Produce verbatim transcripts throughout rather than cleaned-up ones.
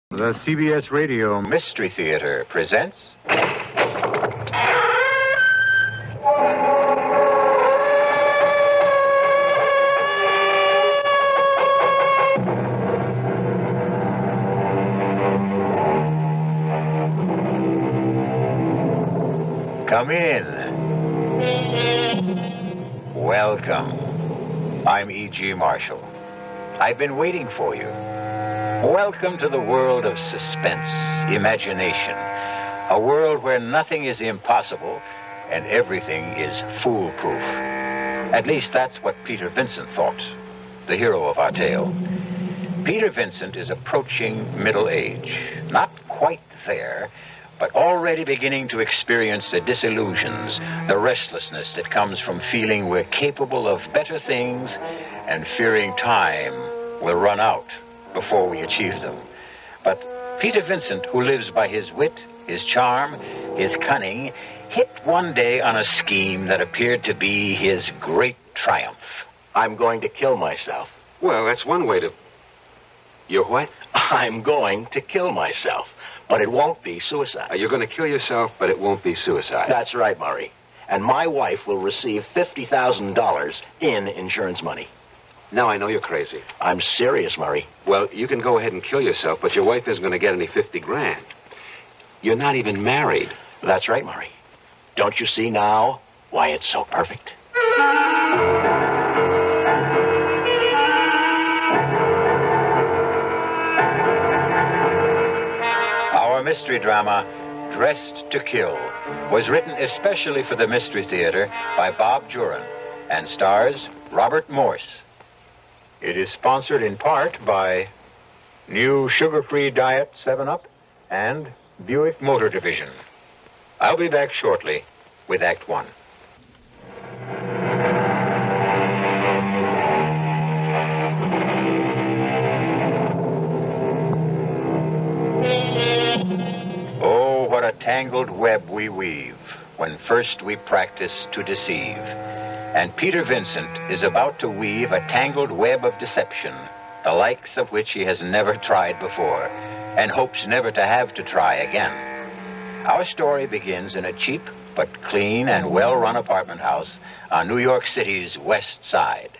The C B S Radio Mystery Theater presents... Come in. Welcome. I'm E G. Marshall. I've been waiting for you. Welcome to the world of suspense, imagination. A world where nothing is impossible and everything is foolproof. At least that's what Peter Vincent thought, the hero of our tale. Peter Vincent is approaching middle age. Not quite there, but already beginning to experience the disillusions, the restlessness that comes from feeling we're capable of better things and fearing time will run out before we achieve them. But Peter Vincent, who lives by his wit, his charm, his cunning, hit one day on a scheme that appeared to be his great triumph. I'm going to kill myself. Well, that's one way to... You're what? I'm going to kill myself, but it won't be suicide. Uh, you're going to kill yourself, but it won't be suicide. That's right, Murray. And my wife will receive fifty thousand dollars in insurance money. Now I know you're crazy. I'm serious, Murray. Well, you can go ahead and kill yourself, but your wife isn't going to get any fifty grand. You're not even married. That's right, Murray. Don't you see now why it's so perfect? Our mystery drama, Dressed to Kill, was written especially for the Mystery Theater by Bob Juran and stars Robert Morse. It is sponsored in part by new sugar-free diet seven up and Buick Motor Division. I'll be back shortly with Act One. Oh, what a tangled web we weave when first we practice to deceive. And Peter Vincent is about to weave a tangled web of deception, the likes of which he has never tried before, and hopes never to have to try again. Our story begins in a cheap but clean and well-run apartment house on New York City's West Side.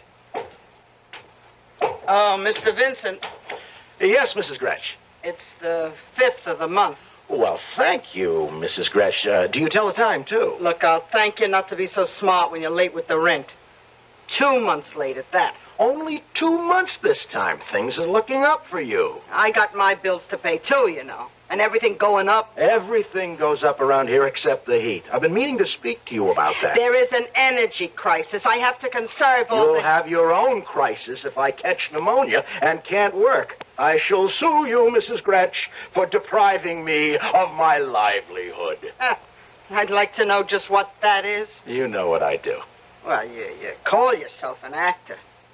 Oh, Mister Vincent, Yes, Missus Gretsch. it's the fifth of the month. Well, thank you, Missus Gretsch. Uh, do you tell the time, too? Look, I'll thank you not to be so smart when you're late with the rent. Two months late at that. Only two months this time. Things are looking up for you. I got my bills to pay, too, you know. And everything going up. Everything goes up around here except the heat. I've been meaning to speak to you about that. There is an energy crisis. I have to conserve all You'll the... have your own crisis if I catch pneumonia and can't work. I shall sue you, Missus Gretsch, for depriving me of my livelihood. Ah, I'd like to know just what that is. You know what I do. Well, you, you call yourself an actor.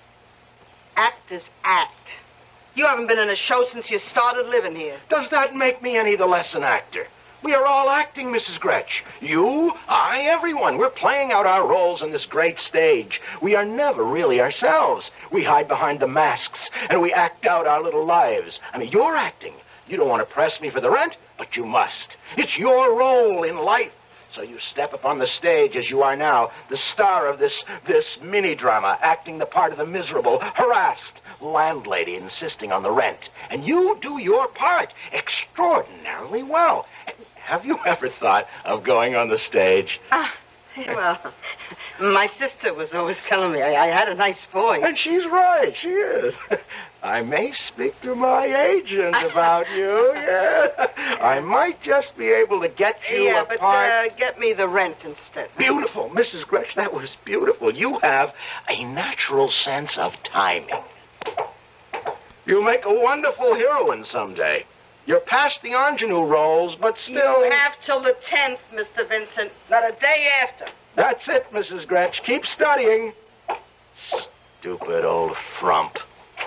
Actors act. You haven't been in a show since you started living here. Does that make me any the less an actor? We are all acting, Missus Gretsch. You, I, everyone. We're playing out our roles on this great stage. We are never really ourselves. We hide behind the masks, and we act out our little lives. I mean, you're acting. You don't want to press me for the rent, but you must. It's your role in life. So you step up on the stage as you are now, the star of this, this mini-drama, acting the part of the miserable, harassed landlady insisting on the rent. And you do your part extraordinarily well. Have you ever thought of going on the stage? Ah, well, my sister was always telling me I, I had a nice voice. And she's right, she is. I may speak to my agent about you, yeah. I might just be able to get you yeah, a but part. uh, get me the rent instead. Beautiful, Missus Gretsch, that was beautiful. You have a natural sense of timing. You'll make a wonderful heroine someday. You're past the ingenue roles, but still... You have till the tenth, Mister Vincent, not a day after. That's it, Missus Gretsch. Keep studying. Stupid old frump.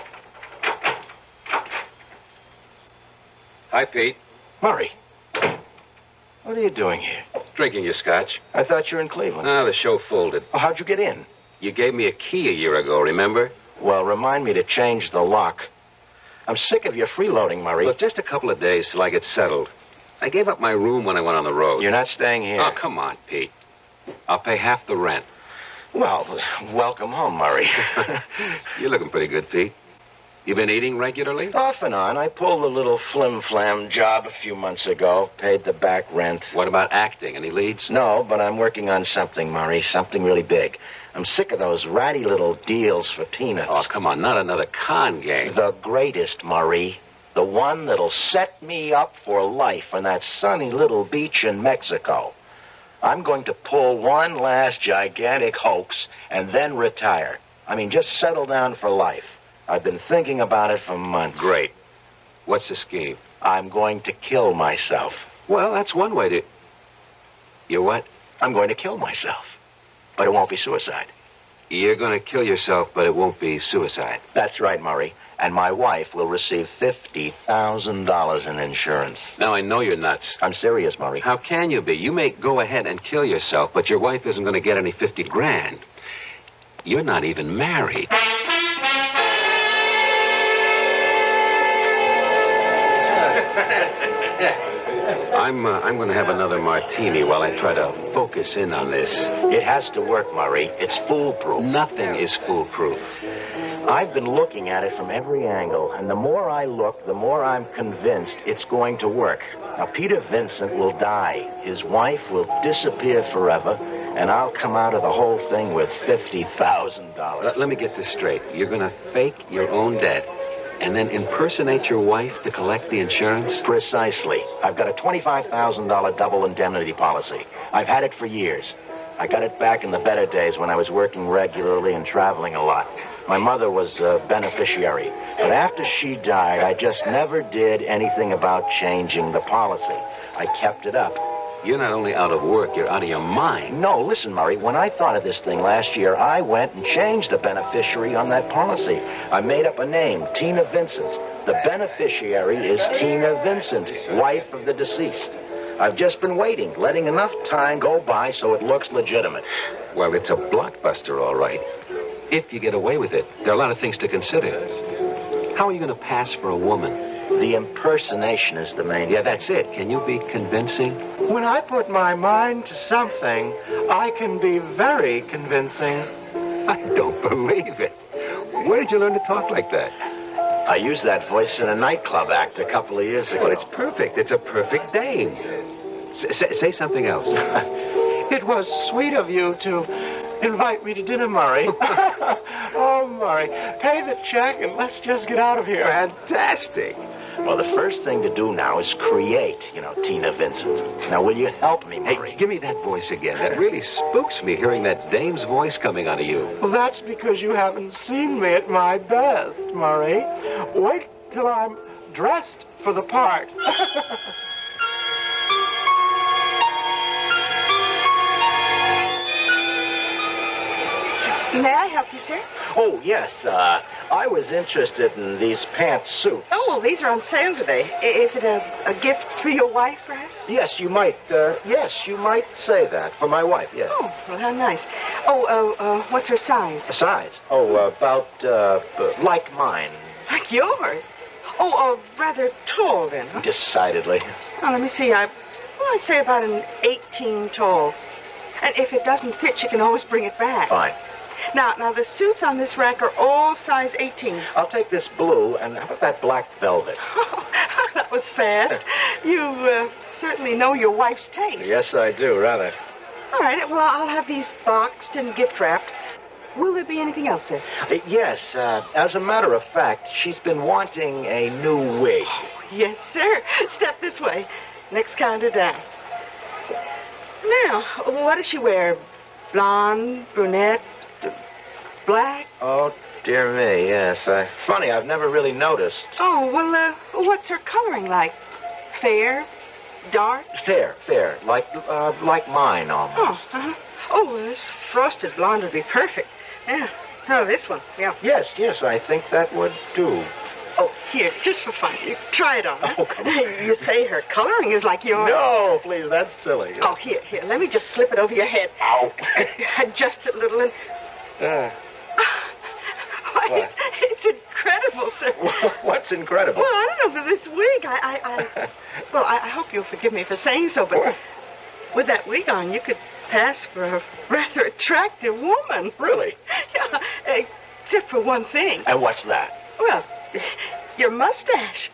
Hi, Pete. Murray, what are you doing here? Drinking your scotch. I thought you were in Cleveland. Ah, the show folded. Oh, how'd you get in? You gave me a key a year ago, remember? Well, remind me to change the lock. I'm sick of your freeloading, Murray. Look, just a couple of days till I get settled. I gave up my room when I went on the road. You're not staying here. Oh, come on, Pete. I'll pay half the rent. Well, welcome home, Murray. You're looking pretty good, Pete. You been eating regularly? Off and on. I pulled a little flim-flam job a few months ago. Paid the back rent. What about acting? Any leads? No, but I'm working on something, Murray. Something really big. I'm sick of those ratty little deals for peanuts. Oh, come on. Not another con game. The greatest, Murray. The one that'll set me up for life on that sunny little beach in Mexico. I'm going to pull one last gigantic hoax and then retire. I mean, just settle down for life. I've been thinking about it for months. Great. What's the scheme? I'm going to kill myself. Well, that's one way to... You what? I'm going to kill myself. But it won't be suicide. You're going to kill yourself, but it won't be suicide. That's right, Murray. And my wife will receive fifty thousand dollars in insurance. Now, I know you're nuts. I'm serious, Murray. How can you be? You may go ahead and kill yourself, but your wife isn't going to get any fifty grand. You're not even married. I'm, uh, I'm going to have another martini while I try to focus in on this. It has to work, Murray. It's foolproof. Nothing is foolproof. I've been looking at it from every angle, and the more I look, the more I'm convinced it's going to work. Now, Peter Vincent will die. His wife will disappear forever, and I'll come out of the whole thing with fifty thousand dollars. Let, let me get this straight. You're going to fake your own death and then impersonate your wife to collect the insurance? Precisely. I've got a twenty-five thousand dollars double indemnity policy. I've had it for years. I got it back in the better days when I was working regularly and traveling a lot. My mother was a beneficiary. But after she died, I just never did anything about changing the policy. I kept it up. You're not only out of work, you're out of your mind. No, listen, Murray, when I thought of this thing last year, I went and changed the beneficiary on that policy. I made up a name, Tina Vincent. The beneficiary is Tina Vincent, wife of the deceased. I've just been waiting, letting enough time go by so it looks legitimate. Well, it's a blockbuster, all right. If you get away with it, there are a lot of things to consider. How are you going to pass for a woman? The impersonation is the main... Yeah, that's it. Can you be convincing? When I put my mind to something, I can be very convincing. I don't believe it. Where did you learn to talk like that? I used that voice in a nightclub act a couple of years ago. Well, it's perfect. It's a perfect name. S- say something else. It was sweet of you to invite me to dinner, Murray. Oh, Murray, pay the check and let's just get out of here. Fantastic. Well, the first thing to do now is create, you know, Tina Vincent. Now, will you help me, Murray? Hey, give me that voice again. That really spooks me, hearing that dame's voice coming out of you. Well, that's because you haven't seen me at my best, Murray. Wait till I'm dressed for the part. May I help you, sir? Oh, yes. Uh, I was interested in these pantsuits. Oh, well, these are on sale today. I- Is it a, a gift for your wife, perhaps? Yes, you might, uh, yes, you might say that. For my wife, yes. Oh, well, how nice. Oh, uh, uh, what's her size? The size? Oh, uh, about, uh, uh, like mine. Like yours? Oh, uh, rather tall, then, huh? Decidedly. Well, let me see. I, well, I'd say about an eighteen tall. And if it doesn't fit, you can always bring it back. Fine. Now, now, the suits on this rack are all size eighteen. I'll take this blue, and how about that black velvet? Oh, that was fast. You uh, certainly know your wife's taste. Yes, I do, rather. All right, well, I'll have these boxed and gift wrapped. Will there be anything else, sir? Uh, yes, uh, as a matter of fact, she's been wanting a new wig. Yes, sir. Step this way. Next counter down. Now, what does she wear? Blonde, brunette, black? Oh, dear me, yes. Uh, funny, I've never really noticed. Oh, well, uh, what's her coloring like? Fair? Dark? Fair, fair, like, uh, like mine, almost. Oh, uh-huh. Oh, well, this frosted blonde would be perfect. Yeah. Oh, this one. Yeah. Yes, yes, I think that would do. Oh, here, just for fun. You try it on. Huh? Oh, come on. You say her coloring is like yours. No, please, that's silly. Oh, here, here. Let me just slip it over your head. Ow. Adjust it a little and... Uh, Why, What? it's, it's incredible, sir. What's incredible? Well, I don't know, for this wig, I, I, I well, I, I hope you'll forgive me for saying so, but with that wig on, you could pass for a rather attractive woman. Really? Yeah, except for one thing. And what's that? Well, your mustache.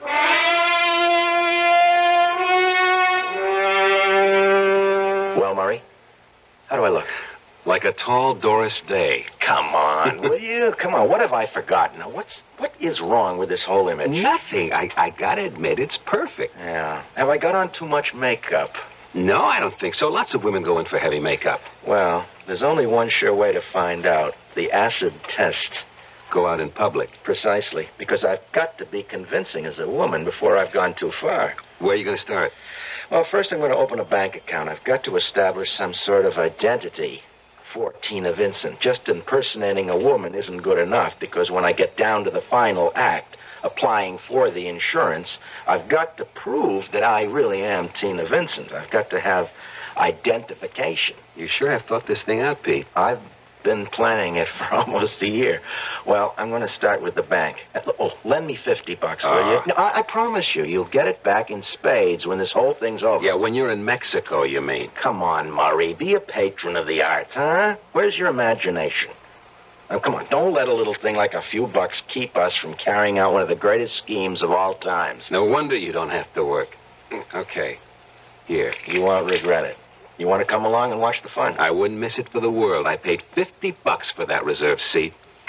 Well, Murray, how do I look? Like a tall Doris Day. Come on, will you? Come on, what have I forgotten? Now, what's what is wrong with this whole image? Nothing. I, I gotta admit, it's perfect. Yeah. Have I got on too much makeup? No, I don't think so. Lots of women go in for heavy makeup. Well, there's only one sure way to find out. The acid test. Go out in public. Precisely. Because I've got to be convincing as a woman before I've gone too far. Where are you going to start? Well, first I'm going to open a bank account. I've got to establish some sort of identity for Tina Vincent. Just impersonating a woman isn't good enough, because when I get down to the final act, applying for the insurance, I've got to prove that I really am Tina Vincent. I've got to have identification. You sure have thought this thing out, Pete. I've been planning it for almost a year. Well, I'm going to start with the bank. Oh, lend me fifty bucks, will Uh. you? No, I, I promise you, you'll get it back in spades when this whole thing's over. Yeah, when you're in Mexico, you mean. Come on, Murray. Be a patron of the arts, huh? Where's your imagination? Now, come on, don't let a little thing like a few bucks keep us from carrying out one of the greatest schemes of all times. No wonder you don't have to work. Okay. Here. You won't regret it. You want to come along and watch the fun? I wouldn't miss it for the world. I paid fifty bucks for that reserved seat.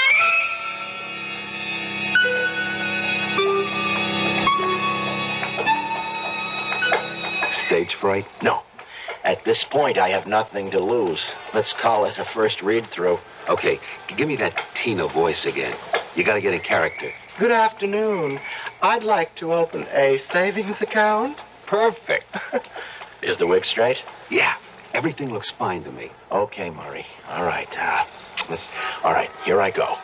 Stage fright? No. At this point, I have nothing to lose. Let's call it a first read-through. Okay, give me that Tina voice again. You gotta get in character. Good afternoon. I'd like to open a savings account. Perfect. Is the wig straight? Yeah, everything looks fine to me. Okay, Murray. All right. Uh, let's. All right, here I go.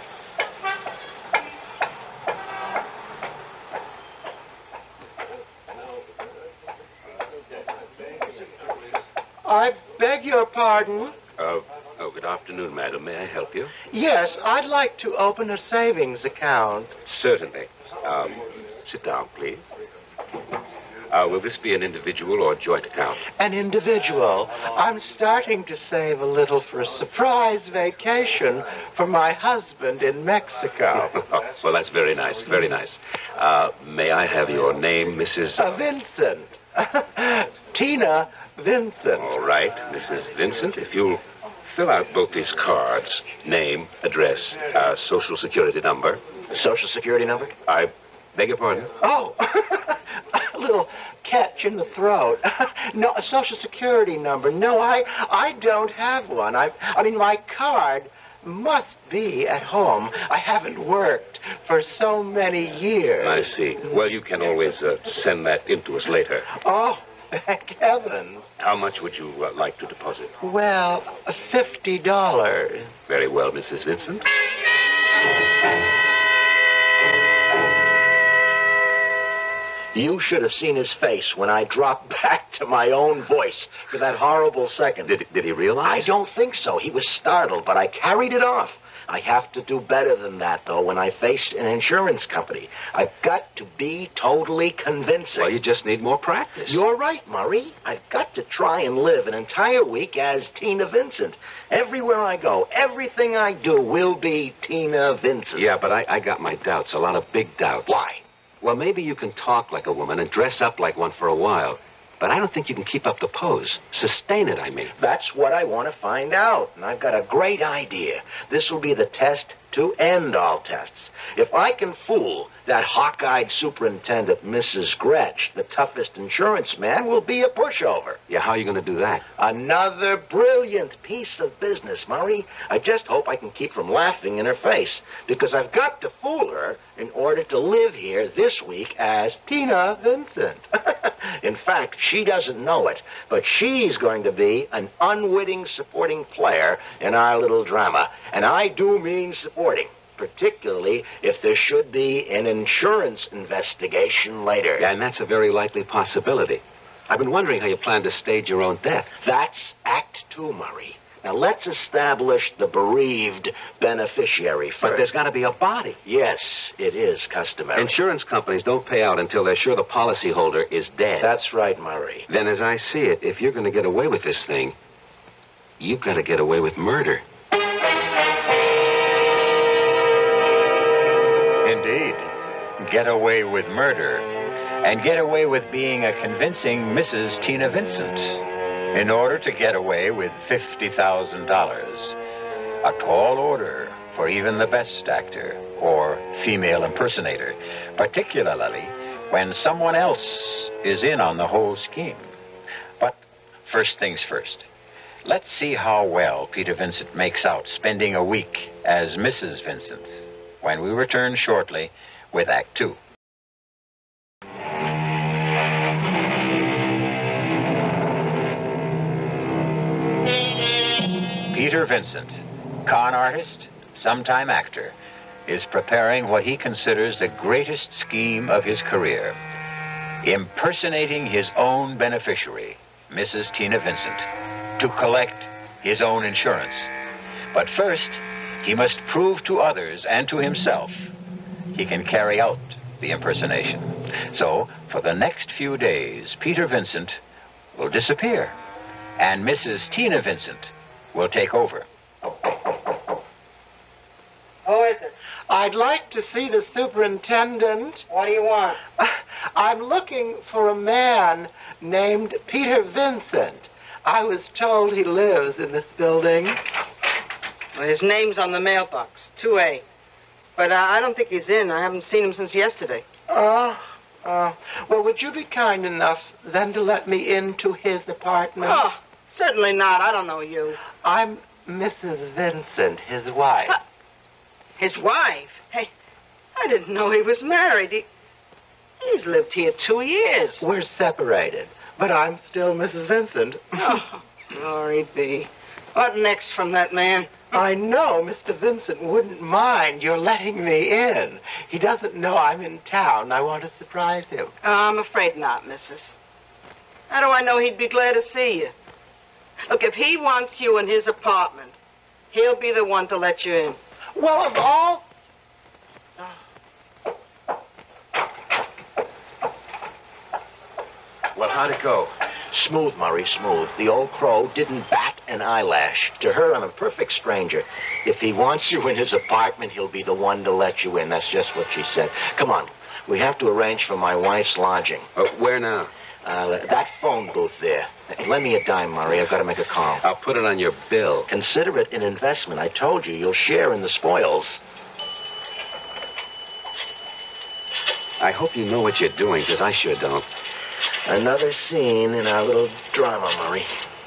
I beg your pardon. Uh, oh, good afternoon, madam. May I help you? Yes, I'd like to open a savings account. Certainly. Um, sit down, please. Uh, will this be an individual or joint account? An individual. I'm starting to save a little for a surprise vacation for my husband in Mexico. Well, that's very nice, very nice. Uh, may I have your name, Missus Uh, Vincent. Tina Vincent. All right, Missus Vincent, if you'll fill out both these cards, name, address, uh, social security number. Social security number? I beg your pardon? Oh, a little catch in the throat. No, a social security number. No, I I don't have one. I I mean, my card must be at home. I haven't worked for so many years. I see. Well, you can always uh, send that in to us later. Oh, thank heavens. How much would you uh, like to deposit? Well, fifty dollars. Very well, Missus Vincent. You should have seen his face when I dropped back to my own voice for that horrible second. Did, did he realize? I don't think so. He was startled, but I carried it off. I have to do better than that, though, when I face an insurance company. I've got to be totally convincing. Well, you just need more practice. You're right, Murray. I've got to try and live an entire week as Tina Vincent. Everywhere I go, everything I do will be Tina Vincent. Yeah, but I, I got my doubts, a lot of big doubts. Why? Well, maybe you can talk like a woman and dress up like one for a while, but I don't think you can keep up the pose. Sustain it, I mean. That's what I want to find out, and I've got a great idea. This will be the test to end all tests. If I can fool that hawk-eyed superintendent, Missus Gretsch, the toughest insurance man will be a pushover. Yeah, how are you going to do that? Another brilliant piece of business, Murray. I just hope I can keep from laughing in her face, because I've got to fool her in order to live here this week as Tina Vincent. In fact, she doesn't know it, but she's going to be an unwitting supporting player in our little drama. And I do mean supporting, particularly if there should be an insurance investigation later. Yeah, and that's a very likely possibility. I've been wondering how you plan to stage your own death. That's Act Two, Murray. Now, let's establish the bereaved beneficiary first. But there's got to be a body. Yes, it is customary. Insurance companies don't pay out until they're sure the policyholder is dead. That's right, Murray. Then, as I see it, if you're going to get away with this thing, you've got to get away with murder. Indeed. Get away with murder. And get away with being a convincing Missus Tina Vincent. In order to get away with fifty thousand dollars. A tall order for even the best actor or female impersonator. Particularly when someone else is in on the whole scheme. But first things first. Let's see how well Peter Vincent makes out spending a week as Missus Vincent when we return shortly with Act Two. Peter Vincent, con artist, sometime actor, is preparing what he considers the greatest scheme of his career, impersonating his own beneficiary, Missus Tina Vincent, to collect his own insurance. But first, he must prove to others and to himself he can carry out the impersonation. So, for the next few days, Peter Vincent will disappear, and Missus Tina Vincent will take over. Who is it? I'd like to see the superintendent. What do you want? I'm looking for a man named Peter Vincent. I was told he lives in this building. Well, his name's on the mailbox, two A. But uh, I don't think he's in. I haven't seen him since yesterday. Oh, uh, well, would you be kind enough then to let me into his apartment? Oh, certainly not. I don't know you. I'm Missus Vincent, his wife. Uh, his wife? Hey, I didn't know he was married. He, he's lived here two years. We're separated, but I'm still Missus Vincent. Oh, glory be. What next from that man? I know Mister Vincent wouldn't mind your letting me in. He doesn't know I'm in town. I want to surprise him. Uh, I'm afraid not, missus. How do I know he'd be glad to see you? Look, if he wants you in his apartment, he'll be the one to let you in. Well, of all... Well, how'd it go? Smooth, Murray, smooth. The old crow didn't bat an eyelash. To her, I'm a perfect stranger. If he wants you in his apartment, he'll be the one to let you in. That's just what she said. Come on. We have to arrange for my wife's lodging. Uh, where now? Uh, that phone booth there. Lend me a dime, Murray. I've got to make a call. I'll put it on your bill. Consider it an investment. I told you, you'll share in the spoils. I hope you know what you're doing, because I sure don't. Another scene in our little drama, Murray.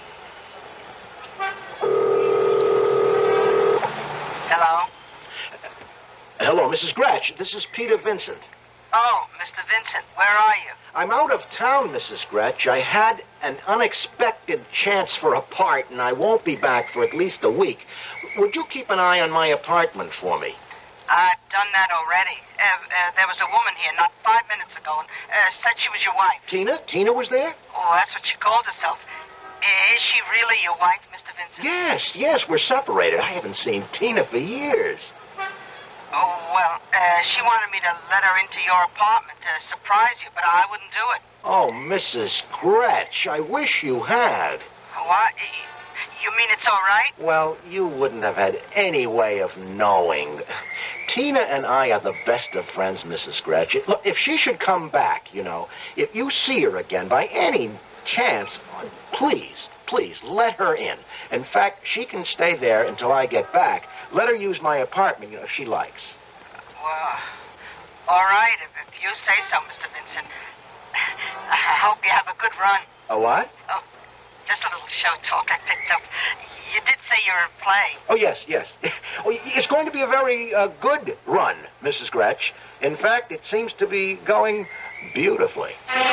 Hello? Hello, Missus Gratch. This is Peter Vincent. Oh, Mister Vincent, where are you? I'm out of town, Missus Gratch. I had an unexpected chance for a part, and I won't be back for at least a week. Would you keep an eye on my apartment for me? I've done that already. Uh, uh, there was a woman here not five minutes ago and uh, said she was your wife. Tina? Tina was there? Oh, that's what she called herself. Is she really your wife, Mister Vincent? Yes, yes, we're separated. I haven't seen Tina for years. Oh, well, uh, she wanted me to let her into your apartment to surprise you, but I wouldn't do it. Oh, Missus Gratch, I wish you had. What? You mean it's all right? Well, you wouldn't have had any way of knowing. Tina and I are the best of friends, Missus Gratch. Look, if she should come back, you know, if you see her again by any chance, please, please, let her in. In fact, she can stay there until I get back. Let her use my apartment, you know, if she likes. Well, all right, if, if you say so, Mister Vincent. I hope you have a good run. A what? Oh, just a little show talk I picked up. You did say you were in play. Oh, yes, yes. Oh, it's going to be a very uh, good run, Missus Gratch. In fact, it seems to be going beautifully.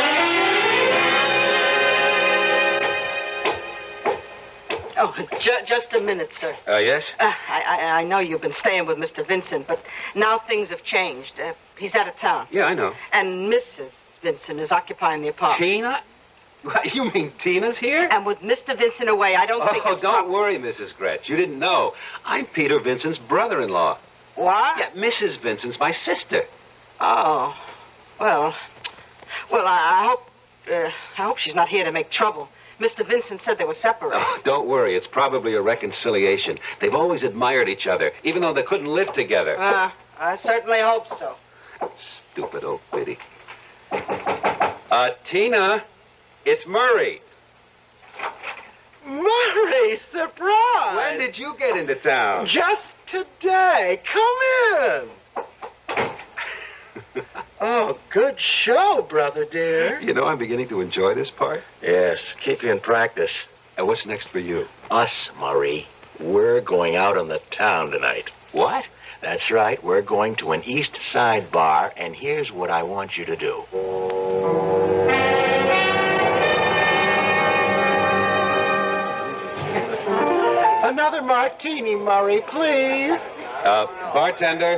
Oh, ju just a minute, sir. Uh, yes? Uh, I, I, I know you've been staying with Mister Vincent, but now things have changed. Uh, he's out of town. Yeah, I know. And Missus Vincent is occupying the apartment. Tina? What, you mean Tina's here? And with Mister Vincent away, I don't Oh, think it's... don't prob- worry, Missus Gretsch. You didn't know. I'm Peter Vincent's brother-in-law. What? Yeah, Missus Vincent's my sister. Oh. Well, well, I, I hope... Uh, I hope she's not here to make trouble. Mister Vincent said they were separated. Oh, don't worry. It's probably a reconciliation. They've always admired each other, even though they couldn't live together. Uh, I certainly hope so. Stupid old biddy. Uh, Tina, it's Murray. Murray, surprise! When did you get into town? Just today. Come in. Oh, good show, brother dear. You know, I'm beginning to enjoy this part. Yes, keep you in practice. And what's next for you? Us, Murray. We're going out on the town tonight. What? That's right. We're going to an East Side bar, and here's what I want you to do. Another martini, Murray, please. Uh, bartender,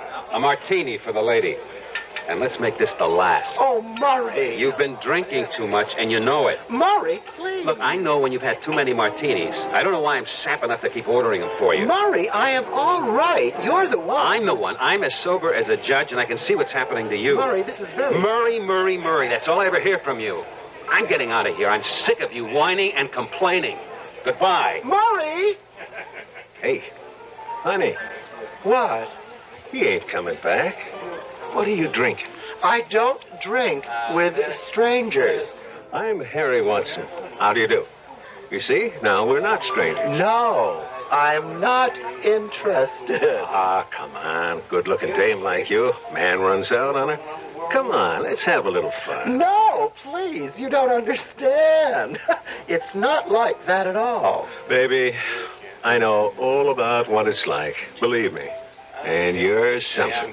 a martini for the lady. And let's make this the last. Oh, Murray. You've been drinking too much, and you know it. Murray, please. Look, I know when you've had too many martinis. I don't know why I'm sap enough to keep ordering them for you. Murray, I am all right. You're the one. I'm the one. I'm as sober as a judge, and I can see what's happening to you. Murray, this is very... Murray, Murray, Murray. That's all I ever hear from you. I'm getting out of here. I'm sick of you whining and complaining. Goodbye. Murray! Hey, honey, What? he ain't coming back. What are you drinking? I don't drink with strangers. I'm Harry Watson. How do you do? You see, now we're not strangers. No, I'm not interested. Ah, come on. Good-looking dame like you. Man runs out on her. Come on, let's have a little fun. No, please, you don't understand. It's not like that at all. Baby, I know all about what it's like. Believe me. And you're something.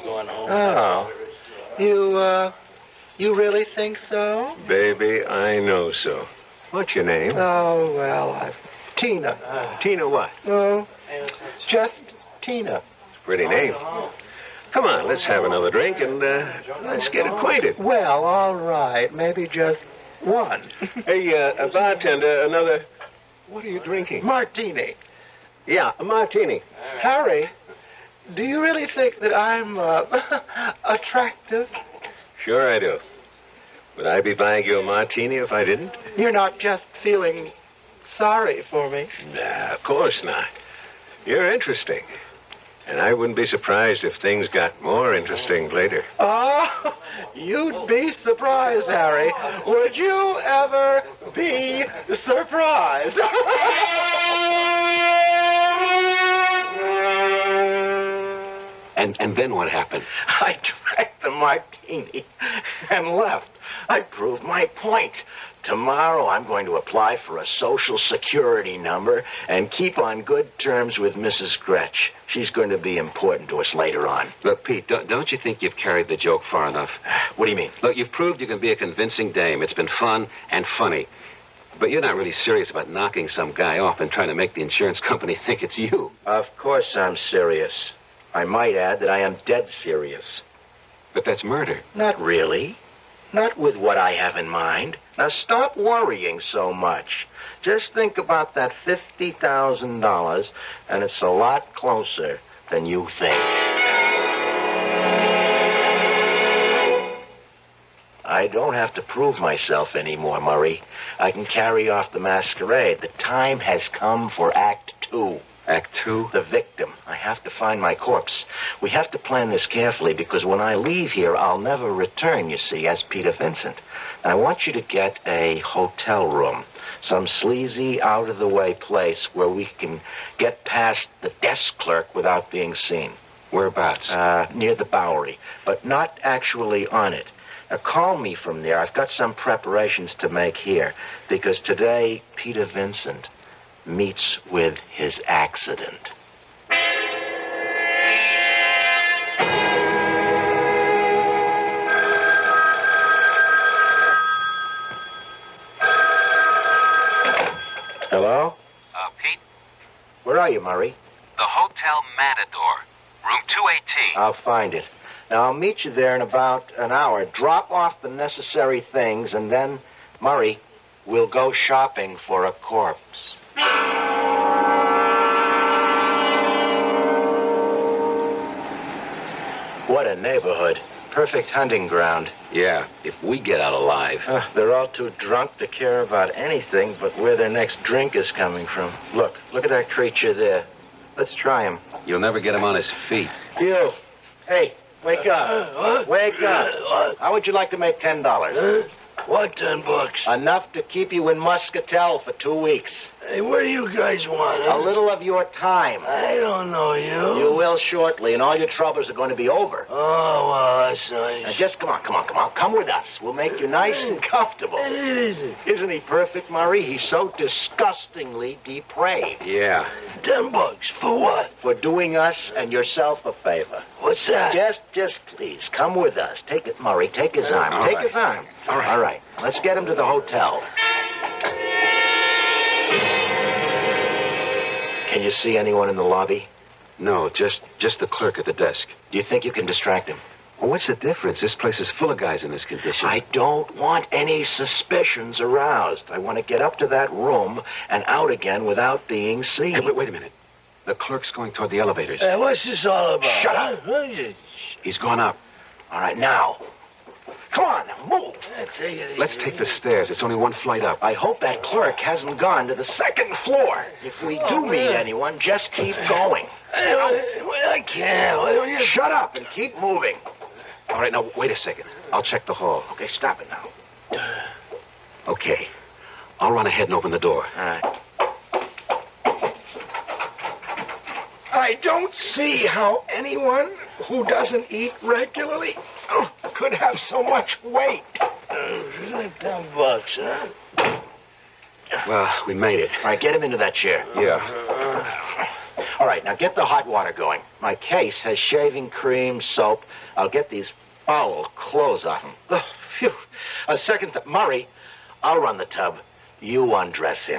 Oh, you, uh, you really think so? Baby, I know so. What's your name? Oh, well, I... Tina. Tina what? Oh, just Tina. Pretty name. Come on, let's have another drink and uh, let's get acquainted. Well, all right, maybe just one. Hey, uh, a bartender, another... What are you drinking? Martini. Yeah, a martini. Harry, do you really think that I'm, uh, attractive? Sure I do. Would I be buying you a martini if I didn't? You're not just feeling sorry for me. Nah, of course not. You're interesting. And I wouldn't be surprised if things got more interesting later. Oh, you'd be surprised, Harry. Would you ever be surprised? And and then what happened? I drank the martini and left. I proved my point. Tomorrow I'm going to apply for a Social Security number and keep on good terms with Missus Gretsch. She's going to be important to us later on. Look, Pete, don't, don't you think you've carried the joke far enough? What do you mean? Look, you've proved you can be a convincing dame. It's been fun and funny. But you're not really serious about knocking some guy off and trying to make the insurance company think it's you. Of course I'm serious. I might add that I am dead serious. But that's murder. Not really. Not with what I have in mind. Now stop worrying so much. Just think about that fifty thousand dollars, and it's a lot closer than you think. I don't have to prove myself anymore, Murray. I can carry off the masquerade. The time has come for Act Two. Act Two? The victim. I have to find my corpse. We have to plan this carefully because when I leave here, I'll never return, you see, as Peter Vincent. And I want you to get a hotel room, some sleazy, out-of-the-way place where we can get past the desk clerk without being seen. Whereabouts? Uh, near the Bowery, but not actually on it. Now, call me from there. I've got some preparations to make here because today, Peter Vincent meets with his accident. Hello? Uh, Pete, Where are you, Murray? the Hotel Matador, room two eighteen. I'll find it. Now, I'll meet you there in about an hour. Drop off the necessary things, and then, Murray, we'll go shopping for a corpse. What a neighborhood. Perfect hunting ground. Yeah, if we get out alive. Uh, they're all too drunk to care about anything but where their next drink is coming from. Look, look at that creature there. Let's try him. You'll never get him on his feet. You. Hey, wake up. Wake up. How would you like to make ten dollars? What, ten bucks? Enough to keep you in Muscatel for two weeks. Hey, what do you guys want? Huh? A little of your time. I don't know you. You will shortly, and all your troubles are going to be over. Oh, well, that's nice. Now, just come on, come on, come on. Come with us. We'll make you nice and comfortable. Hey, easy. Isn't he perfect, Murray? He's so disgustingly depraved. Yeah. Ten bucks for what? For doing us and yourself a favor. What's that? Just, just please, come with us. Take it, Murray. Take his arm. All Take right. his arm. All right. All right. Let's get him to the hotel. Can you see anyone in the lobby? No, just just the clerk at the desk. Do you think you can distract him? Well, what's the difference? This place is full of guys in this condition. I don't want any suspicions aroused. I want to get up to that room and out again without being seen. Hey, wait, wait a minute. The clerk's going toward the elevators. Hey, what's this all about? Shut up. Huh? You- He's gone up. All right, now. Come on, move. Take it Let's easy. take the stairs. It's only one flight up. I hope that clerk hasn't gone to the second floor. If we Oh, do meet man. anyone, just keep going. Hey, wait, wait, I can't. Why don't you... Shut up and keep moving. All right, now, wait a second. I'll check the hall. Okay, stop it now. Okay. I'll run ahead and open the door. All right. I don't see how anyone who doesn't eat regularly oh, could have so much weight. Uh, ten bucks, huh? Well, we made it. All right, get him into that chair. Yeah. All right, now get the hot water going. My case has shaving cream, soap. I'll get these foul clothes off him. Oh, phew. A second, th- Murray, I'll run the tub. You undress him.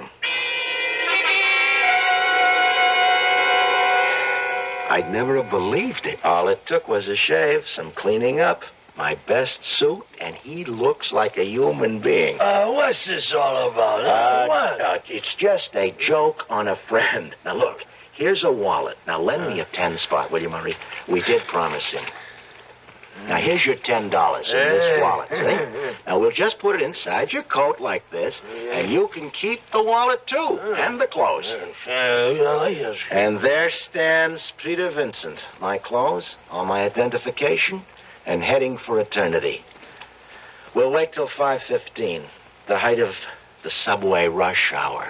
I'd never have believed it. All it took was a shave, some cleaning up, my best suit, and he looks like a human being. Uh, what's this all about? Huh? Uh, what? uh, it's just a joke on a friend. Now, look, here's a wallet. Now, lend me a ten spot, will you, Murray? We did promise him. Now, here's your ten dollars in this wallet, see? Now, we'll just put it inside your coat like this, and you can keep the wallet, too, and the clothes. Uh, you know, I just... And there stands Peter Vincent. My clothes, all my identification, and heading for eternity. We'll wait till five fifteen, the height of the subway rush hour.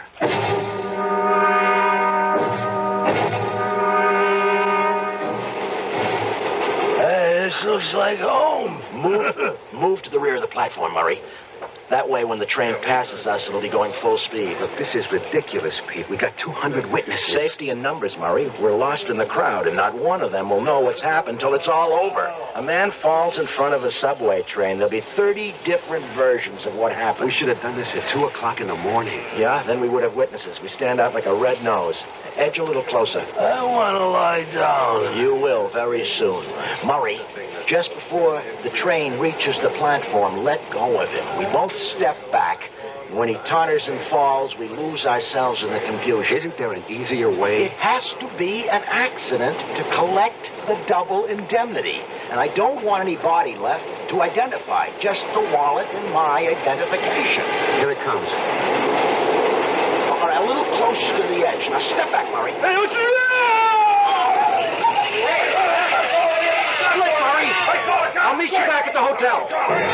Hey, this looks like home. Move, move to the rear of the platform, Murray. That way, when the train passes us, it'll be going full speed. Look, this is ridiculous, Pete. We got two hundred witnesses. Safety in numbers, Murray. We're lost in the crowd, and not one of them will know what's happened till it's all over. A man falls in front of a subway train. There'll be thirty different versions of what happened. We should have done this at two o'clock in the morning. Yeah, then we would have witnesses. We stand out like a red nose. Edge a little closer. I want to lie down. You will very soon. Murray, just before the train reaches the platform, let go of him. We both step back. When he totters and falls, we lose ourselves in the confusion. Isn't there an easier way? It has to be an accident to collect the double indemnity. And I don't want any body left to identify. Just the wallet and my identification. Here it comes. All right, a little closer to the edge. Now step back, Murray. Hey, what's the... Look, Murray. I'll meet you back at the hotel.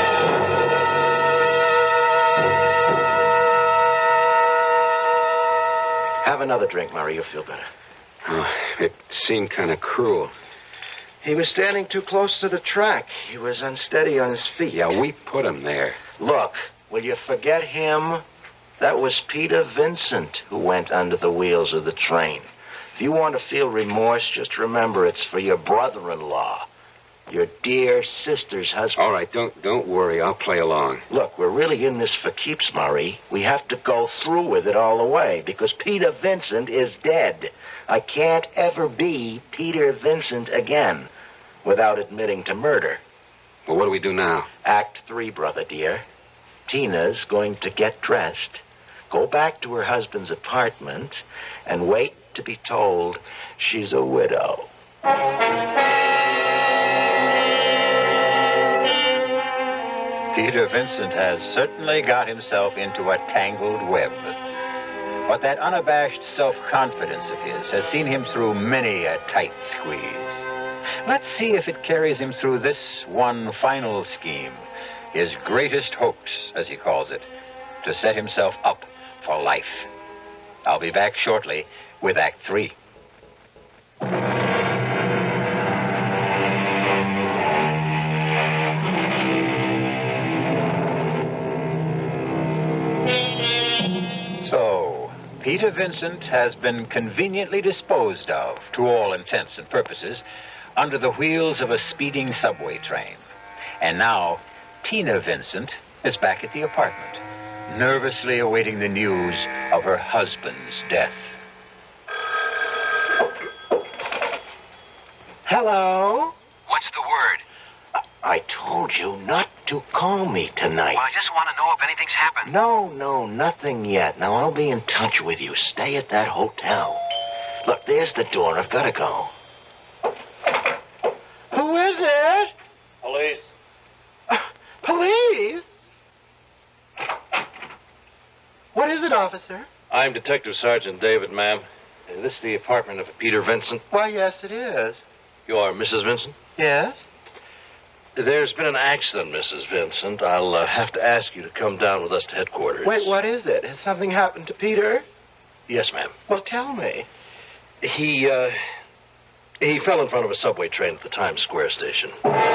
Have another drink, Murray. You'll feel better. Oh, it seemed kind of cruel. He was standing too close to the track. He was unsteady on his feet. Yeah, we put him there. Look, will you forget him? That was Peter Vincent who went under the wheels of the train. If you want to feel remorse, just remember it's for your brother-in-law, your dear sister's husband. All right, don't don't worry. I'll play along. Look, we're really in this for keeps, Murray. We have to go through with it all the way because Peter Vincent is dead. I can't ever be Peter Vincent again without admitting to murder. Well, what do we do now? Act three, brother dear. Tina's going to get dressed, go back to her husband's apartment, and wait to be told she's a widow. Peter Vincent has certainly got himself into a tangled web. But that unabashed self-confidence of his has seen him through many a tight squeeze. Let's see if it carries him through this one final scheme, his greatest hoax, as he calls it, to set himself up for life. I'll be back shortly with Act Three. So, Peter Vincent has been conveniently disposed of, to all intents and purposes, under the wheels of a speeding subway train. And now, Tina Vincent is back at the apartment, nervously awaiting the news of her husband's death. Hello? What's the word? I told you not to call me tonight. Well, I just want to know if anything's happened. No, no, nothing yet. Now, I'll be in touch with you. Stay at that hotel. Look, there's the door. I've got to go. Who is it? Police. Uh, police? What is it, officer? I'm Detective Sergeant David, ma'am. Is this the apartment of Peter Vincent? Why, yes, it is. You are Missus Vincent? Yes? There's been an accident, Missus Vincent. I'll uh, have to ask you to come down with us to headquarters. Wait, what is it? Has something happened to Peter? Yes, ma'am. Well, tell me. He, uh, he fell in front of a subway train at the Times Square station.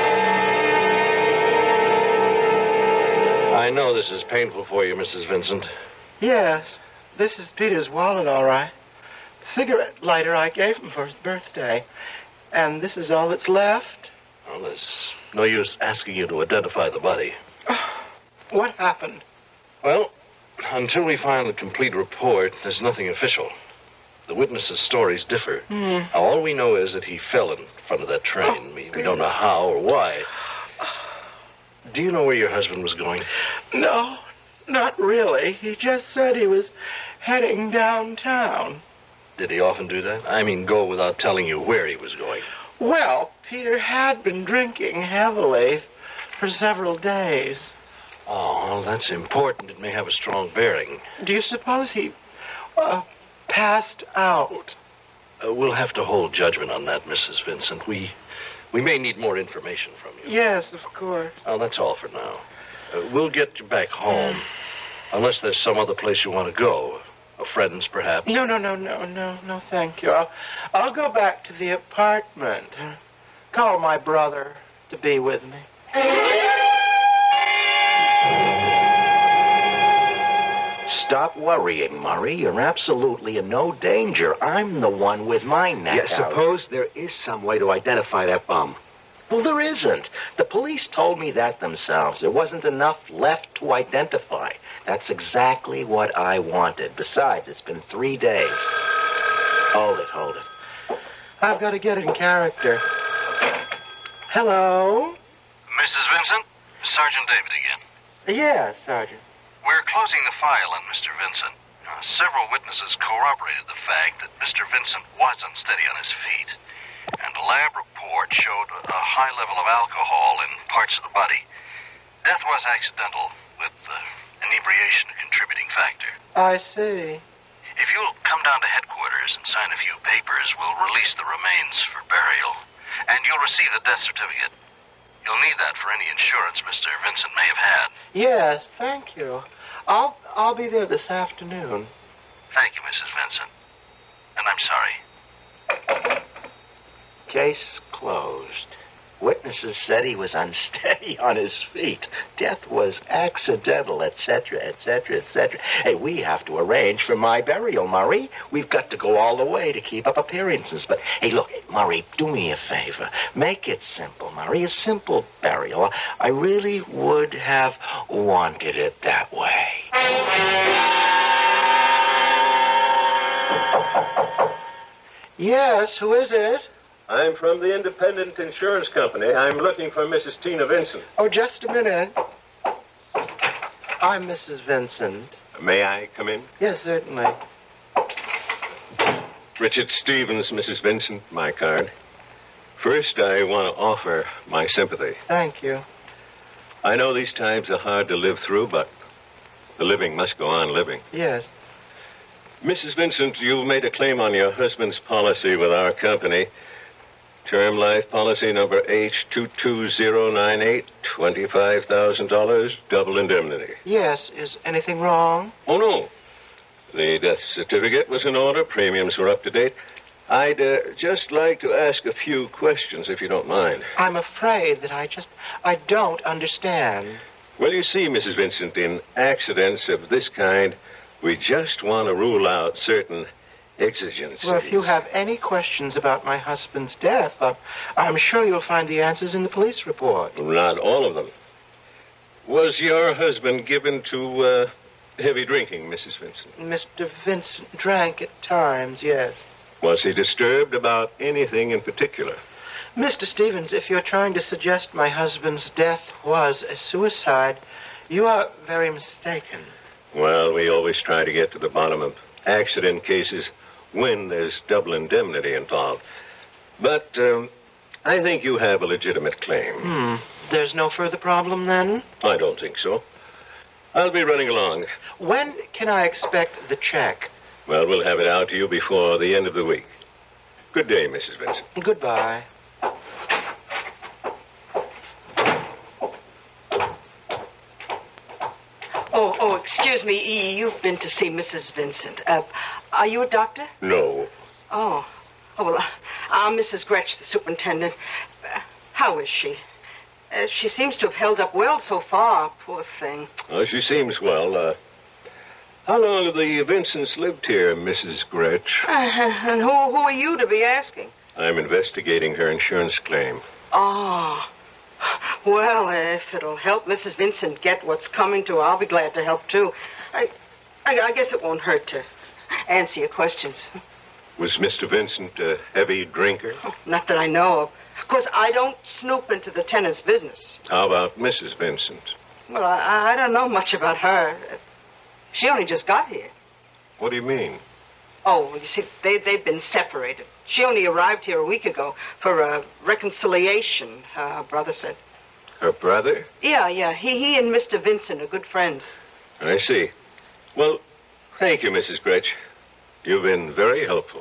I know this is painful for you, Missus Vincent. Yes, this is Peter's wallet, all right. The cigarette lighter I gave him for his birthday. And this is all that's left. Well, there's no use asking you to identify the body. What happened? Well, until we find the complete report, there's nothing official. The witnesses' stories differ. Hmm. Now, all we know is that he fell in front of that train. Oh, we, we don't know how or why. Do you know where your husband was going? No, not really. He just said he was heading downtown. Did he often do that? I mean, go without telling you where he was going. Well, Peter had been drinking heavily for several days. Oh, well, that's important. It may have a strong bearing. Do you suppose he uh, passed out? Uh, we'll have to hold judgment on that, Missus Vincent. We we may need more information from you. Yes, of course. Oh, that's all for now. Uh, we'll get you back home, unless there's some other place you want to go. A friend's, perhaps. No, no, no, no, no, no, thank you. I'll, I'll go back to the apartment. Call my brother to be with me. Stop worrying, Murray. You're absolutely in no danger. I'm the one with my neck Yeah, out. suppose there is some way to identify that bum. Well, there isn't. The police told me that themselves. There wasn't enough left to identify. That's exactly what I wanted. Besides, it's been three days. Hold it, hold it. I've got to get in character. Hello? Missus Vincent? Sergeant David again. Yes, Sergeant. We're closing the file on Mister Vincent. Uh, several witnesses corroborated the fact that Mister Vincent was unsteady on his feet. And a lab report showed a, a high level of alcohol in parts of the body. Death was accidental, with uh, inebriation a contributing factor. I see. If you'll come down to headquarters and sign a few papers, we'll release the remains for burial. And you'll receive the death certificate. You'll need that for any insurance Mister Vincent may have had. Yes, thank you. I'll I'll be there this afternoon. Thank you, Missus Vincent. And I'm sorry. Case closed. Witnesses said he was unsteady on his feet. Death was accidental, et cetera, et cetera, et cetera. Hey, we have to arrange for my burial, Murray. We've got to go all the way to keep up appearances. But, hey, look, Murray, do me a favor. Make it simple, Murray. A simple burial. I really would have wanted it that way. Yes, who is it? I'm from the Independent Insurance Company. I'm looking for Missus Tina Vincent. Oh, just a minute. I'm Missus Vincent. May I come in? Yes, certainly. Richard Stevens, Missus Vincent, my card. First, I want to offer my sympathy. Thank you. I know these times are hard to live through, but the living must go on living. Yes. Missus Vincent, you made a claim on your husband's policy with our company. Term life policy number H two two zero nine eight, twenty-five thousand dollars, double indemnity. Yes. Is anything wrong? Oh, no. The death certificate was in order. Premiums were up to date. I'd uh, just like to ask a few questions, if you don't mind. I'm afraid that I just, I don't understand. Well, you see, Missus Vincent, in accidents of this kind, we just want to rule out certain exigencies. Well, if you have any questions about my husband's death, uh, I'm sure you'll find the answers in the police report. Not all of them. Was your husband given to uh, heavy drinking, Missus Vincent? Mister Vincent drank at times, yes. Was he disturbed about anything in particular? Mister Stevens, if you're trying to suggest my husband's death was a suicide, you are very mistaken. Well, we always try to get to the bottom of accident cases when there's double indemnity involved. But um, I think you have a legitimate claim. Hmm. There's no further problem, then? I don't think so. I'll be running along. When can I expect the check? Well, we'll have it out to you before the end of the week. Good day, Missus Vincent. Goodbye. Oh, oh, excuse me, E. You've been to see Missus Vincent. Uh, are you a doctor? No. Oh. Oh, well, uh, I'm Missus Gretsch, the superintendent. Uh, how is she? Uh, she seems to have held up well so far, poor thing. Oh, she seems well. Uh, how long have the Vincents lived here, Missus Gretsch? Uh, and who, who are you to be asking? I'm investigating her insurance claim. Oh. Well, if it'll help Missus Vincent get what's coming to her, I'll be glad to help, too. I, I, I guess it won't hurt to answer your questions. Was Mister Vincent a heavy drinker? Oh, not that I know of. Of course, I don't snoop into the tenant's business. How about Missus Vincent? Well, I, I don't know much about her. She only just got here. What do you mean? Oh, you see, they, they've been separated. She only arrived here a week ago for a reconciliation, uh, her brother said. Her brother? Yeah, yeah. He, he and Mister Vincent are good friends. I see. Well, thank you, Missus Gretsch. You've been very helpful.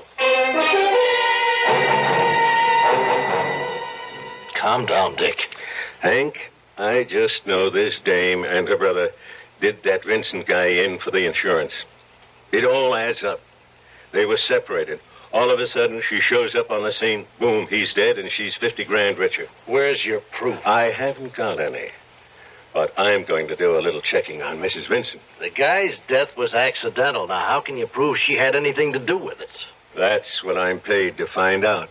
Calm down, Dick. Hank, I just know this dame and her brother did that Vincent guy in for the insurance. It all adds up. They were separated. All of a sudden, she shows up on the scene. Boom, he's dead, and she's fifty grand richer. Where's your proof? I haven't got any. But I'm going to do a little checking on Missus Vincent. The guy's death was accidental. Now, how can you prove she had anything to do with it? That's what I'm paid to find out.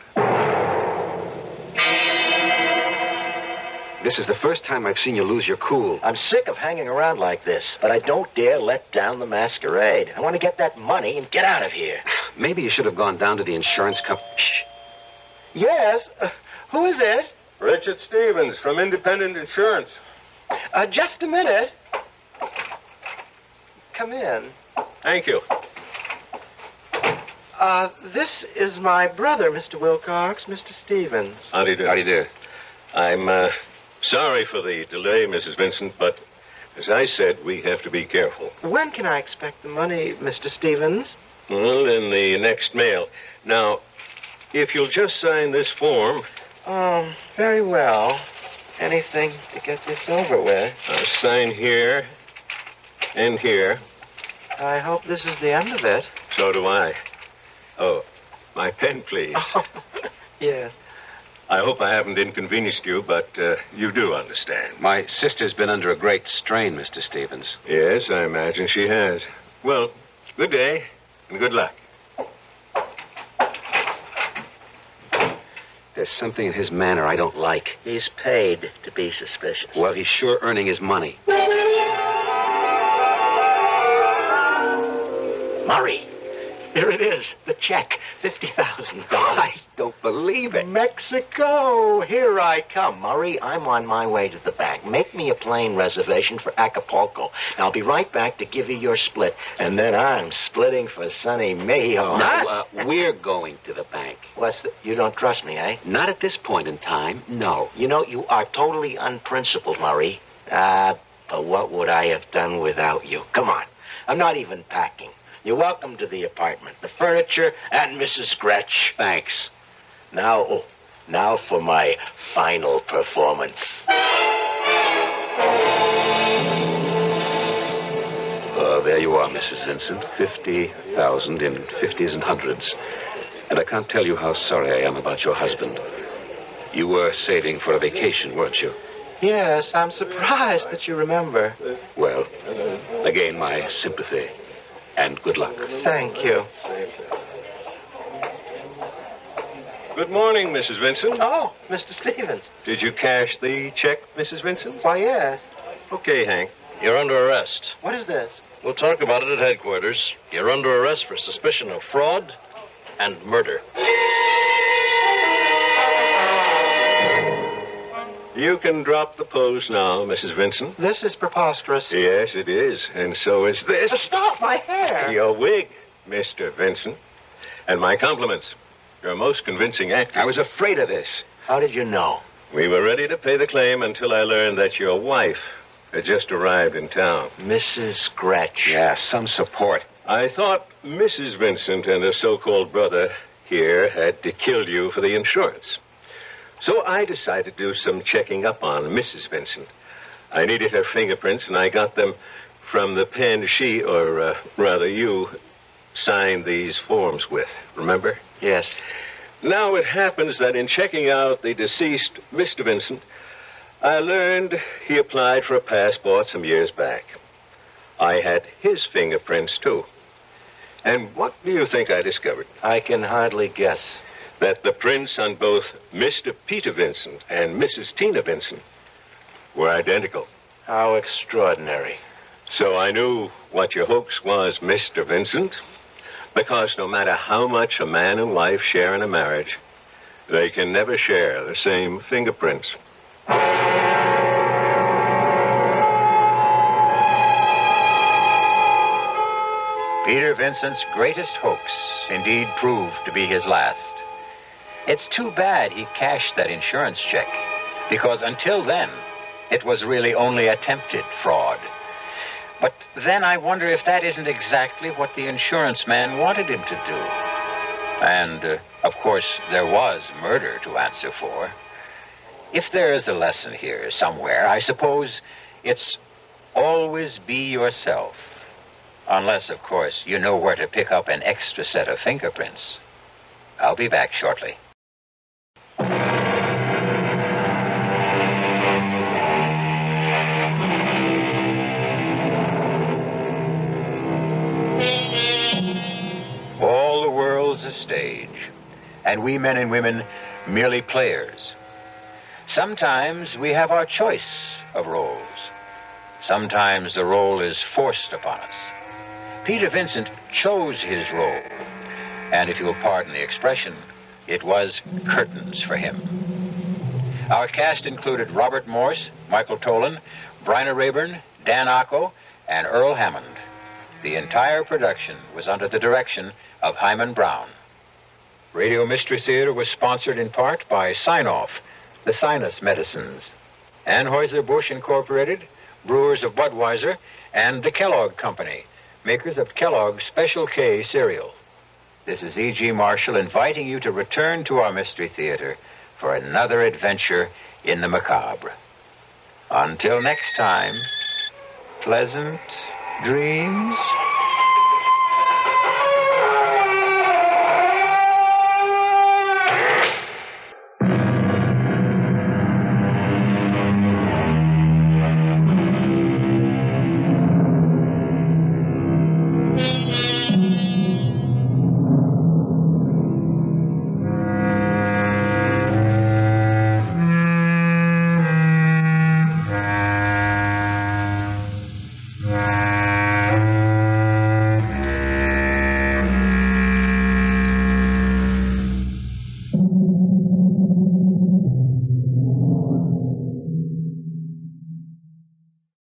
This is the first time I've seen you lose your cool. I'm sick of hanging around like this, but I don't dare let down the masquerade. I want to get that money and get out of here. Maybe you should have gone down to the insurance company. Shh. Yes? Uh, who is it? Richard Stevens from Independent Insurance. Uh, just a minute. Come in. Thank you. Uh, this is my brother, Mister Wilcox, Mister Stevens. How do you do? How do you do? I'm, uh, sorry for the delay, Missus Vincent, but as I said, we have to be careful. When can I expect the money, Mister Stevens? Well, in the next mail. Now, if you'll just sign this form. Um, very well. Anything to get this over with. I'll sign here and here. I hope this is the end of it. So do I. Oh, my pen, please. Oh, yes. I hope I haven't inconvenienced you, but uh, you do understand. My sister's been under a great strain, Mister Stevens. Yes, I imagine she has. Well, good day and good luck. There's something in his manner I don't like. He's paid to be suspicious. Well, he's sure earning his money. Murray, Here it is, the check, fifty thousand dollars. I don't believe it. Mexico, here I come. Murray, I'm on my way to the bank. Make me a plane reservation for Acapulco. I'll be right back to give you your split, and then I'm splitting for sunny Mayo. No, uh, we're going to the bank. What's the... You don't trust me, eh? Not at this point in time, no. You know, you are totally unprincipled, Murray. Ah, uh, but what would I have done without you? Come on. I'm not even packing. You're welcome to the apartment, the furniture, and Missus Gretch. Thanks. Now, oh, now for my final performance. Uh, there you are, Missus Vincent. Fifty thousand in fifties and hundreds. And I can't tell you how sorry I am about your husband. You were saving for a vacation, weren't you? Yes, I'm surprised that you remember. Well, again, my sympathy. And good luck. Thank you. Good morning, Missus Vincent. Oh, Mister Stevens. Did you cash the check, Missus Vincent? Why, yes. Okay, Hank. You're under arrest. What is this? We'll talk about it at headquarters. You're under arrest for suspicion of fraud and murder. You can drop the pose now, Missus Vincent. This is preposterous. Yes, it is. And so is this. Stop my hair. Your wig, Mister Vincent. And my compliments. You're a most convincing actor. I was afraid of this. How did you know? We were ready to pay the claim until I learned that your wife had just arrived in town. Missus Gretch. Yeah, some support. I thought Missus Vincent and her so-called brother here had to kill you for the insurance. So I decided to do some checking up on Missus Vincent. I needed her fingerprints, and I got them from the pen she, or uh, rather you, signed these forms with. Remember? Yes. Now it happens that in checking out the deceased Mister Vincent, I learned he applied for a passport some years back. I had his fingerprints, too. And what do you think I discovered? I can hardly guess. That the prints on both Mister Peter Vincent and Missus Tina Vincent were identical. How extraordinary. So I knew what your hoax was, Mister Vincent, because no matter how much a man and wife share in a marriage, they can never share the same fingerprints. Peter Vincent's greatest hoax indeed proved to be his last. It's too bad he cashed that insurance check, because until then, it was really only attempted fraud. But then I wonder if that isn't exactly what the insurance man wanted him to do. And, uh, of course, there was murder to answer for. If there is a lesson here somewhere, I suppose it's always be yourself. Unless, of course, you know where to pick up an extra set of fingerprints. I'll be back shortly. All the world's a stage, and we men and women merely players. Sometimes we have our choice of roles. Sometimes the role is forced upon us. Peter Vincent chose his role, and if you'll pardon the expression, it was curtains for him. Our cast included Robert Morse, Michael Tolan, Bryna Rayburn, Dan Acco, and Earl Hammond. The entire production was under the direction of Hyman Brown. Radio Mystery Theater was sponsored in part by Sign-Off, the sinus medicines, Anheuser-Busch Incorporated, brewers of Budweiser, and the Kellogg Company, makers of Kellogg's Special K cereal. This is E G. Marshall inviting you to return to our Mystery Theater for another adventure in the macabre. Until next time, pleasant dreams.